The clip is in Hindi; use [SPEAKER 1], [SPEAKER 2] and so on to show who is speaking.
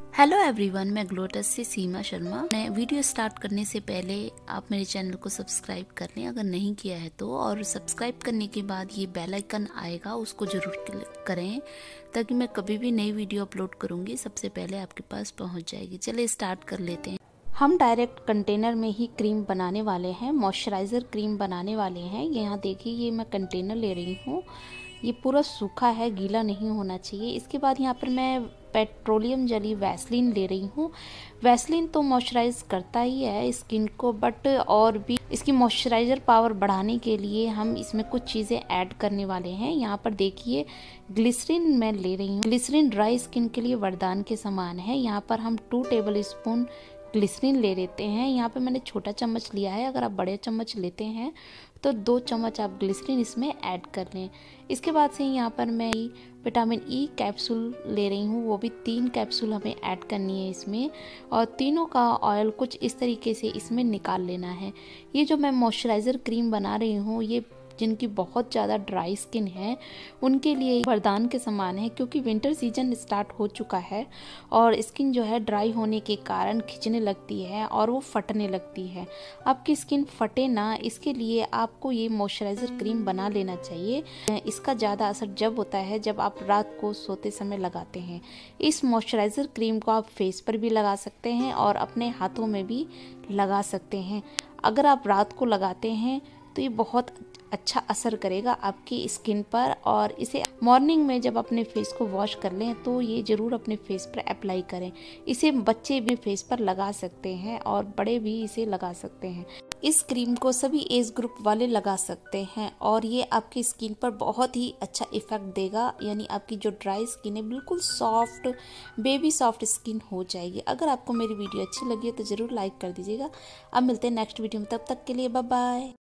[SPEAKER 1] हेलो एवरीवन, मैं ग्लोटस से सीमा शर्मा। मैं वीडियो स्टार्ट करने से पहले आप मेरे चैनल को सब्सक्राइब कर लें अगर नहीं किया है तो, और सब्सक्राइब करने के बाद ये बेल आइकन आएगा उसको ज़रूर क्लिक करें ताकि मैं कभी भी नई वीडियो अपलोड करूँगी सबसे पहले आपके पास पहुँच जाएगी। चलिए स्टार्ट कर लेते हैं। हम डायरेक्ट कंटेनर में ही क्रीम बनाने वाले हैं, मॉइस्चराइज़र क्रीम बनाने वाले हैं। यहाँ देखिए ये मैं कंटेनर ले रही हूँ, ये पूरा सूखा है, गीला नहीं होना चाहिए। इसके बाद यहाँ पर मैं पेट्रोलियम जेली वैसलीन ले रही हूँ। वैसलीन तो मॉइस्चराइज करता ही है स्किन को, बट और भी इसकी मॉइस्चराइज़र पावर बढ़ाने के लिए हम इसमें कुछ चीज़ें ऐड करने वाले हैं। यहाँ पर देखिए ग्लिसरीन मैं ले रही हूँ। ग्लिसरीन ड्राई स्किन के लिए वरदान के समान है। यहाँ पर हम 2 टेबल स्पून ग्लिसरीन ले लेते हैं। यहाँ पे मैंने छोटा चम्मच लिया है, अगर आप बड़े चम्मच लेते हैं तो 2 चम्मच आप ग्लिसरीन इसमें ऐड कर लें। इसके बाद से यहाँ पर मैं विटामिन ई कैप्सूल ले रही हूँ, वो भी 3 कैप्सूल हमें ऐड करनी है इसमें, और तीनों का ऑयल कुछ इस तरीके से इसमें निकाल लेना है। ये जो मैं मॉइस्चराइज़र क्रीम बना रही हूँ ये जिनकी बहुत ज़्यादा ड्राई स्किन है उनके लिए वरदान के समान है, क्योंकि विंटर सीजन स्टार्ट हो चुका है और स्किन जो है ड्राई होने के कारण खिंचने लगती है और वो फटने लगती है। आपकी स्किन फटे ना, इसके लिए आपको ये मॉइस्चराइज़र क्रीम बना लेना चाहिए। इसका ज़्यादा असर जब होता है जब आप रात को सोते समय लगाते हैं। इस मॉइस्चराइज़र क्रीम को आप फेस पर भी लगा सकते हैं और अपने हाथों में भी लगा सकते हैं। अगर आप रात को लगाते हैं तो ये बहुत अच्छा असर करेगा आपकी स्किन पर, और इसे मॉर्निंग में जब अपने फेस को वॉश कर लें तो ये ज़रूर अपने फेस पर अप्लाई करें। इसे बच्चे भी फेस पर लगा सकते हैं और बड़े भी इसे लगा सकते हैं। इस क्रीम को सभी एज ग्रुप वाले लगा सकते हैं और ये आपकी स्किन पर बहुत ही अच्छा इफेक्ट देगा, यानी आपकी जो ड्राई स्किन है बिल्कुल सॉफ्ट, बेबी सॉफ्ट स्किन हो जाएगी। अगर आपको मेरी वीडियो अच्छी लगी है तो ज़रूर लाइक कर दीजिएगा। अब मिलते हैं नेक्स्ट वीडियो में, तब तक के लिए बाय बाय।